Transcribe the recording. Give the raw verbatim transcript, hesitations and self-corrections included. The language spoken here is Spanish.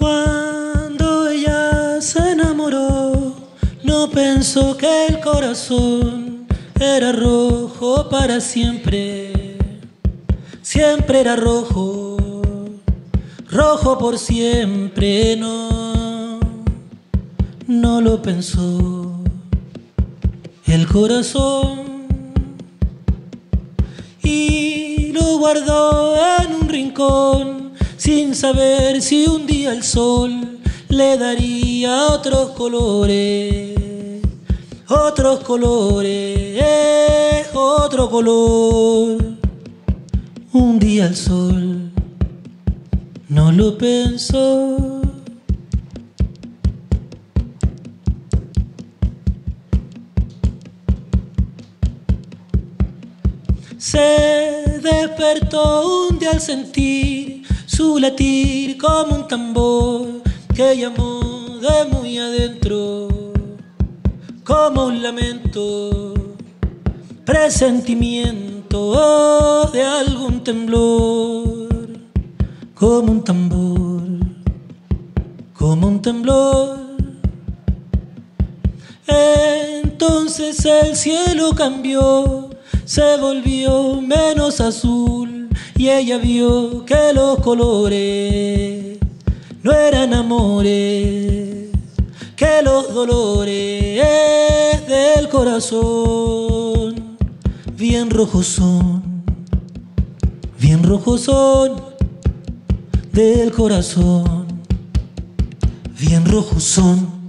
Cuando ella se enamoró, no pensó que el corazón era rojo para siempre. Siempre era rojo, rojo por siempre. No, no lo pensó el corazón y lo guardó en un rincón, sin saber si un día el sol le daría otros colores, otros colores, otro color. Un día el sol no lo pensó. Se despertó un día al sentir su latir como un tambor que llamó de muy adentro, como un lamento, presentimiento de algún temblor, como un tambor, como un temblor. Entonces el cielo cambió, se volvió menos azul y ella vio que los colores no eran amores, que los dolores del corazón bien rojos son, bien rojos son del corazón, bien rojos son.